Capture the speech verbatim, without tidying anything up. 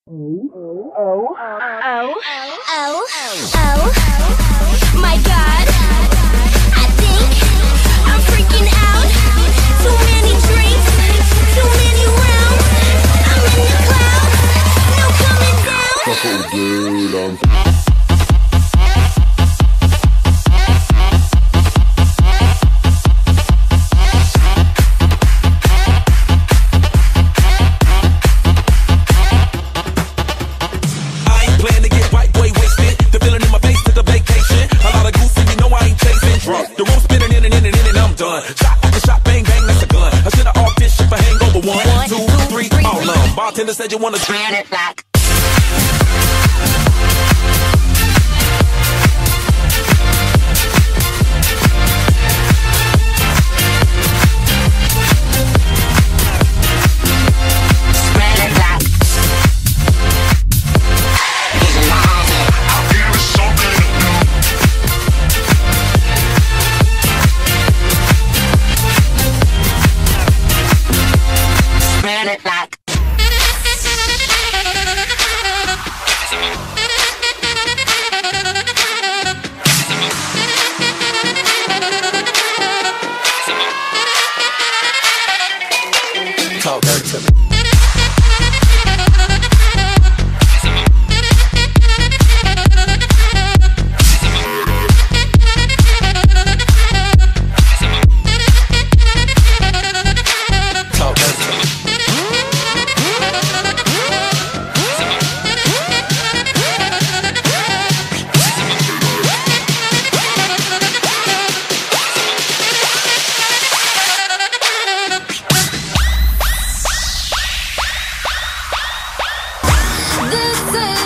Oh, oh, oh, my God, I think I'm freaking out. Too many drinks, too many rounds. I'm in the clouds, no coming down. Fuck girl, um. The room spinning in and in and in and I'm done. Shot after shot, bang bang, that's a gun. I should have auditioned for Hangover one, one two, two, three, three, all of them. Bartender said you wanna spin it back. Talk dirty to me. Talk dirty to me. This is